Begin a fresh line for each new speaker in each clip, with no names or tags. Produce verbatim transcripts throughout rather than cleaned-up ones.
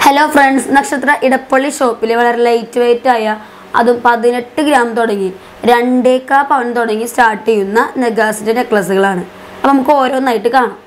Hello friends, നക്ഷത്ര ഇടപ്പള്ളി ഷോപ്പിൽ വളരെ ലൈറ്റ് വെയിറ്റ് ആയ അതും പതിനെട്ട് ഗ്രാം തുടങ്ങി രണ്ടേക്കാ പവൻ തുടങ്ങി സ്റ്റാർട്ട് ചെയ്യുന്ന നെഗാസിൻ്റെ നെക്ലസുകളാണ്. അപ്പോൾ നമുക്ക് ഓരോന്നായിട്ട് കാണാം.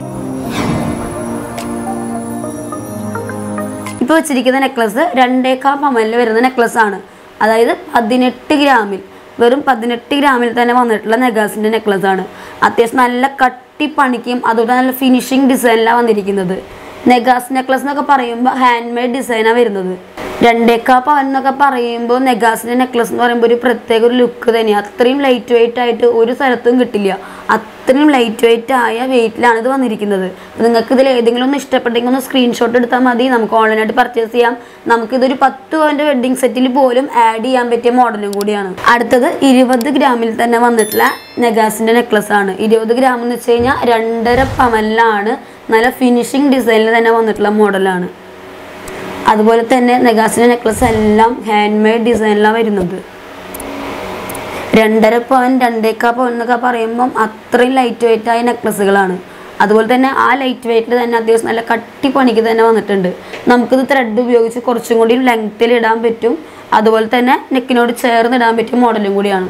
ഇപ്പോൾ വെച്ചിരിക്കുന്ന നെക്ലസ് രണ്ടേക്കാ പവനിൽ വരുന്ന നെക്ലസ് ആണ്. അതായത് പതിനെട്ട് ഗ്രാമിൽ വെറും പതിനെട്ട് ഗ്രാമിൽ തന്നെ വന്നിട്ടുള്ള നെഗാസിൻ്റെ നെക്ലസ് ആണ്. അത്യാവശ്യം നല്ല കട്ടി പണിക്കും അതുപോലെ നല്ല ഫിനിഷിങ് ഡിസൈനിലാണ് വന്നിരിക്കുന്നത്. നെഗാസ് നെക്ലസ് എന്നൊക്കെ പറയുമ്പോൾ ഹാൻഡ് മെയ്ഡ് ഡിസൈനാണ് വരുന്നത്. രണ്ടേക്കാ പവൻ എന്നൊക്കെ പറയുമ്പോൾ നെഗാസിൻ്റെ നെക്ലസ് എന്ന് പറയുമ്പോൾ ഒരു പ്രത്യേക ഒരു ലുക്ക് തന്നെയാണ്. അത്രയും ലൈറ്റ് വെയിറ്റ് ആയിട്ട് ഒരു സ്ഥലത്തും കിട്ടില്ല. അത്രയും ലൈറ്റ് വെയിറ്റ് ആയ വെയിറ്റിലാണ് ഇത് വന്നിരിക്കുന്നത്. നിങ്ങൾക്ക് ഇതിൽ ഏതെങ്കിലും ഒന്ന് ഇഷ്ടപ്പെട്ടെങ്കിൽ ഒന്ന് സ്ക്രീൻഷോട്ട് എടുത്താൽ മതി. നമുക്ക് ഓൺലൈനായിട്ട് പർച്ചേസ് ചെയ്യാം. നമുക്കിതൊരു പത്ത് പവൻ്റെ വെഡ്ഡിങ് സെറ്റിൽ പോലും ആഡ് ചെയ്യാൻ പറ്റിയ മോഡലും കൂടിയാണ്. അടുത്തത് ഇരുപത് ഗ്രാമിൽ തന്നെ വന്നിട്ടുള്ള നെഗാസിൻ്റെ നെക്ലസ് ആണ്. ഇരുപത് ഗ്രാം എന്ന് വെച്ച് കഴിഞ്ഞാൽ രണ്ടര പവനിലാണ് നല്ല ഫിനിഷിങ് ഡിസൈനിൽ തന്നെ വന്നിട്ടുള്ള മോഡലാണ്. അതുപോലെ തന്നെ നെഗാസിൻ്റെ നെക്ലസ് എല്ലാം ഹാൻഡ് മെയ്ഡ് ഡിസൈനിലാണ് വരുന്നത്. രണ്ടര പവൻ രണ്ടേക്കാ പവൻ എന്നൊക്കെ പറയുമ്പം അത്രയും ലൈറ്റ് വെയിറ്റ് ആയ നെക്ലസുകളാണ്. അതുപോലെ തന്നെ ആ ലൈറ്റ് വെയിറ്റിൽ തന്നെ അത്യാവശ്യം നല്ല കട്ടി പണിക്ക് തന്നെ വന്നിട്ടുണ്ട്. നമുക്കിത് ത്രെഡ് ഉപയോഗിച്ച് കുറച്ചും കൂടി ലെങ്ത്തിൽ ഇടാൻ പറ്റും. അതുപോലെ തന്നെ നെക്കിനോട് ചേർന്ന് ഇടാൻ പറ്റിയ മോഡലും കൂടിയാണ്.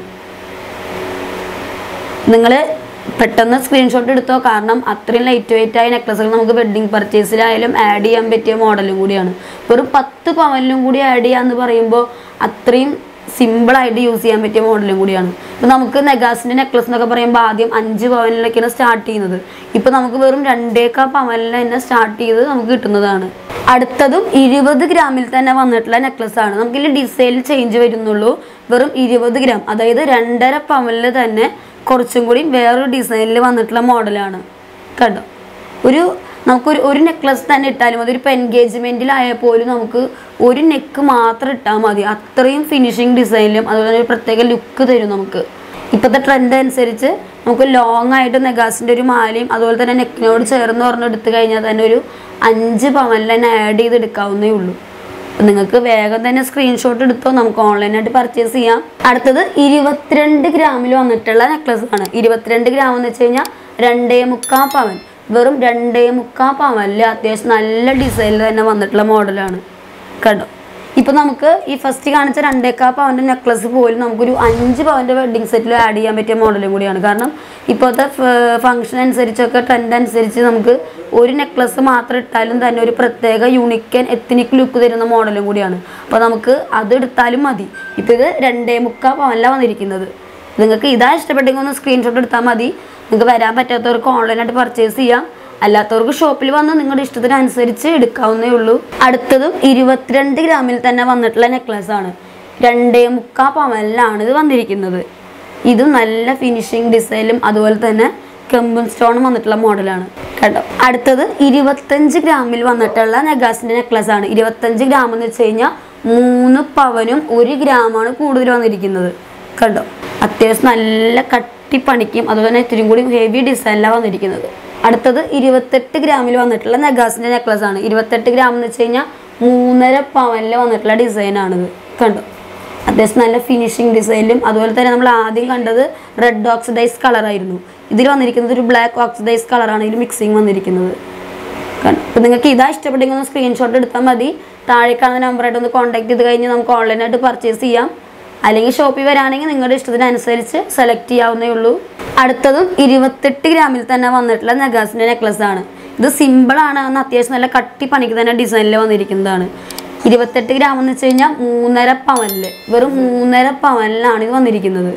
നിങ്ങൾ പെട്ടെന്ന് സ്ക്രീൻഷോട്ട് എടുത്തോ, കാരണം അത്രയും ലൈറ്റ് വെയിറ്റ് ആയ നെക്ലസുകൾ നമുക്ക് വെഡ്ഡിങ് പർച്ചേസിലായാലും ആഡ് ചെയ്യാൻ പറ്റിയ മോഡലും കൂടിയാണ്. വെറും പത്ത് പവനിലും കൂടി ആഡ് ചെയ്യാന്ന് പറയുമ്പോൾ അത്രയും സിമ്പിളായിട്ട് യൂസ് ചെയ്യാൻ പറ്റിയ മോഡലും കൂടിയാണ്. ഇപ്പോൾ നമുക്ക് നെഗാസിൻ്റെ നെക്ലസ് എന്നൊക്കെ പറയുമ്പോൾ ആദ്യം അഞ്ച് പവനിലൊക്കെയാണ് സ്റ്റാർട്ട് ചെയ്യുന്നത്. ഇപ്പോൾ നമുക്ക് വെറും രണ്ടേക്കാ പവനിൽ തന്നെ സ്റ്റാർട്ട് ചെയ്ത് നമുക്ക് കിട്ടുന്നതാണ്. അടുത്തതും ഇരുപത് ഗ്രാമിൽ തന്നെ വന്നിട്ടുള്ള നെക്ലസ് ആണ്. നമുക്കിതിൽ ഡിസൈനിൽ ചേഞ്ച് വരുന്നുള്ളൂ. വെറും ഇരുപത് ഗ്രാം അതായത് രണ്ടര പവനിൽ തന്നെ കുറച്ചും കൂടി വേറൊരു ഡിസൈനിൽ വന്നിട്ടുള്ള മോഡലാണ്. കണ്ടോ, ഒരു നമുക്കൊരു ഒരു നെക്ലസ് തന്നെ ഇട്ടാലും അതൊരു ഇപ്പോൾ എൻഗേജ്മെൻറ്റിലായാൽ പോലും നമുക്ക് ഒരു നെക്ക് മാത്രം ഇട്ടാൽ മതി. അത്രയും ഫിനിഷിങ് ഡിസൈനിലും അതുപോലെ തന്നെ ഒരു പ്രത്യേക ലുക്ക് തരും നമുക്ക്. ഇപ്പോഴത്തെ ട്രെൻഡ് അനുസരിച്ച് നമുക്ക് ലോങ് ആയിട്ട് നെഗാസിൻ്റെ ഒരു മാലയും അതുപോലെ തന്നെ നെക്കിനോട് ചേർന്ന് പറഞ്ഞ് എടുത്തു കഴിഞ്ഞാൽ തന്നെ ഒരു അഞ്ച് പവനിൽ തന്നെ ആഡ് ചെയ്തെടുക്കാവുന്നേ ഉള്ളൂ. അപ്പം നിങ്ങൾക്ക് വേഗം തന്നെ സ്ക്രീൻഷോട്ട് എടുത്തോ, നമുക്ക് ഓൺലൈനായിട്ട് പർച്ചേസ് ചെയ്യാം. അടുത്തത് ഇരുപത്തിരണ്ട് ഗ്രാമിൽ വന്നിട്ടുള്ള നെക്ലസ് ആണ്. ഇരുപത്തിരണ്ട് ഗ്രാം എന്ന് വെച്ച് കഴിഞ്ഞാൽ രണ്ടേ മുക്കാ പവൻ വെറും രണ്ടേ മുക്കാ പവനിൽ അത്യാവശ്യം നല്ല ഡിസൈനിൽ തന്നെ വന്നിട്ടുള്ള മോഡലാണ്. കണ്ടോ, ഇപ്പോൾ നമുക്ക് ഈ ഫസ്റ്റ് കാണിച്ച രണ്ടേക്കാ പവൻ്റെ നെക്ലസ് പോലും നമുക്കൊരു അഞ്ച് പവൻ്റെ വെഡ്ഡിങ് സെറ്റിൽ ആഡ് ചെയ്യാൻ പറ്റിയ മോഡലും കൂടിയാണ്. കാരണം ഇപ്പോഴത്തെ ഫംഗ്ഷൻ അനുസരിച്ചൊക്കെ ട്രെൻഡ് അനുസരിച്ച് നമുക്ക് ഒരു നെക്ലസ് മാത്രം ഇട്ടാലും തന്നെ ഒരു പ്രത്യേക യൂണിക്കൻ എത്നിക് ലുക്ക് തരുന്ന മോഡലും കൂടിയാണ്. അപ്പോൾ നമുക്ക് അത് എടുത്താലും മതി. ഇപ്പോൾ ഇത് രണ്ടേ മുക്കാ പവനിലാണ് വന്നിരിക്കുന്നത്. നിങ്ങൾക്ക് ഇതാ ഇഷ്ടപ്പെട്ടെങ്കിൽ ഒന്ന് സ്ക്രീൻഷോട്ട് എടുത്താൽ മതി. നിങ്ങൾക്ക് വരാൻ പറ്റാത്തവർക്ക് ഓൺലൈനായിട്ട് പർച്ചേസ് ചെയ്യാം. അല്ലാത്തവർക്ക് ഷോപ്പിൽ വന്ന് നിങ്ങളുടെ ഇഷ്ടത്തിനനുസരിച്ച് എടുക്കാവുന്നേ ഉള്ളൂ. അടുത്തതും ഇരുപത്തിരണ്ട് ഗ്രാമിൽ തന്നെ വന്നിട്ടുള്ള നെക്ലസ് ആണ്. രണ്ടേ മുക്കാ പവനിലാണ് ഇത് വന്നിരിക്കുന്നത്. ഇതും നല്ല ഫിനിഷിങ് ഡിസൈനും അതുപോലെ തന്നെ കെമ്പൻ സ്റ്റോണും വന്നിട്ടുള്ള മോഡലാണ്. കേട്ടോ, അടുത്തത് ഇരുപത്തഞ്ച് ഗ്രാമിൽ വന്നിട്ടുള്ള നെഗാസിൻ്റെ നെക്ലസ് ആണ്. ഇരുപത്തഞ്ച് ഗ്രാം എന്ന് വെച്ച് കഴിഞ്ഞാൽ മൂന്ന് പവനും ഒരു ഗ്രാമാണ് കൂടുതൽ വന്നിരിക്കുന്നത്. കണ്ടോ, അത്യാവശ്യം നല്ല കട്ടി പണിക്കും അതുപോലെ തന്നെ ഇത്തിരി കൂടി ഹെവി ഡിസൈനിലാണ് വന്നിരിക്കുന്നത്. അടുത്തത് ഇരുപത്തെട്ട് ഗ്രാമിൽ വന്നിട്ടുള്ള നെഗാസിൻ്റെ നെക്ലസ് ആണ്. ഇരുപത്തെട്ട് ഗ്രാം എന്ന് വെച്ച് കഴിഞ്ഞാൽ മൂന്നര പവനിൽ വന്നിട്ടുള്ള ഡിസൈനാണിത്. കണ്ടോ, അത്യാവശ്യം നല്ല ഫിനിഷിങ് ഡിസൈനിലും അതുപോലെ തന്നെ നമ്മൾ ആദ്യം കണ്ടത് റെഡ് ഓക്സിഡൈസ് കളറായിരുന്നു. ഇതിൽ വന്നിരിക്കുന്നത് ഒരു ബ്ലാക്ക് ഓക്സിഡൈസ് കളറാണ് ഇതിൽ മിക്സിങ് വന്നിരിക്കുന്നത്. കണ്ടോ, അപ്പോൾ നിങ്ങൾക്ക് ഇതാ ഇഷ്ടപ്പെട്ടെങ്കിൽ ഒന്ന് സ്ക്രീൻഷോട്ട് എടുത്താൽ മതി. താഴെ കാണുന്ന നമ്പറായിട്ട് ഒന്ന് കോൺടാക്ട് ചെയ്ത് കഴിഞ്ഞ് നമുക്ക് ഓൺലൈനായിട്ട് പർച്ചേസ് ചെയ്യാം. അല്ലെങ്കിൽ ഷോപ്പിൽ വരാണെങ്കിൽ നിങ്ങളുടെ ഇഷ്ടത്തിനനുസരിച്ച് സെലക്ട് ചെയ്യാവുന്നേ ഉള്ളൂ. അടുത്തതും ഇരുപത്തെട്ട് ഗ്രാമിൽ തന്നെ വന്നിട്ടുള്ള നെഗാസിൻ്റെ നെക്ലസ് ആണ്. ഇത് സിമ്പിളാണ്, എന്ന് അത്യാവശ്യം നല്ല കട്ടി പണിക്ക് തന്നെ ഡിസൈനിൽ വന്നിരിക്കുന്നതാണ്. ഇരുപത്തെട്ട് ഗ്രാം എന്ന് വെച്ച് കഴിഞ്ഞാൽ മൂന്നര പവനിൽ വെറും മൂന്നര പവനിലാണ് ഇത് വന്നിരിക്കുന്നത്.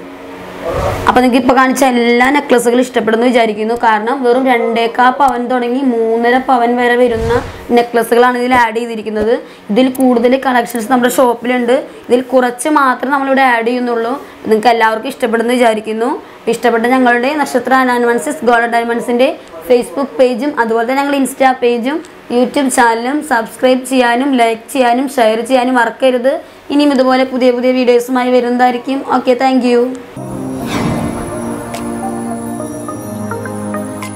അപ്പോൾ നിങ്ങൾക്ക് ഇപ്പോൾ കാണിച്ച എല്ലാ നെക്ലസുകളും ഇഷ്ടപ്പെടുന്നു വിചാരിക്കുന്നു. കാരണം വെറും രണ്ടേക്കാ പവൻ തുടങ്ങി മൂന്നര പവൻ വരെ വരുന്ന നെക്ലസുകളാണ് ഇതിൽ ആഡ് ചെയ്തിരിക്കുന്നത്. ഇതിൽ കൂടുതൽ കളക്ഷൻസ് നമ്മുടെ ഷോപ്പിലുണ്ട്. ഇതിൽ കുറച്ച് മാത്രം നമ്മളിവിടെ ആഡ് ചെയ്യുന്നുള്ളൂ. നിങ്ങൾക്ക് എല്ലാവർക്കും ഇഷ്ടപ്പെടുന്നു വിചാരിക്കുന്നു. ഇഷ്ടപ്പെട്ട ഞങ്ങളുടെ നക്ഷത്ര ഡയമണ്ട്സ് ഗോൾഡ് ഡയമണ്ട്സിൻ്റെ ഫേസ്ബുക്ക് പേജും അതുപോലെ തന്നെ ഞങ്ങളുടെ ഇൻസ്റ്റാ പേജും യൂട്യൂബ് ചാനലും സബ്സ്ക്രൈബ് ചെയ്യാനും ലൈക്ക് ചെയ്യാനും ഷെയർ ചെയ്യാനും മറക്കരുത്. ഇനിയും ഇതുപോലെ പുതിയ പുതിയ വീഡിയോസുമായി വരുന്നതായിരിക്കും. Okay, thank U.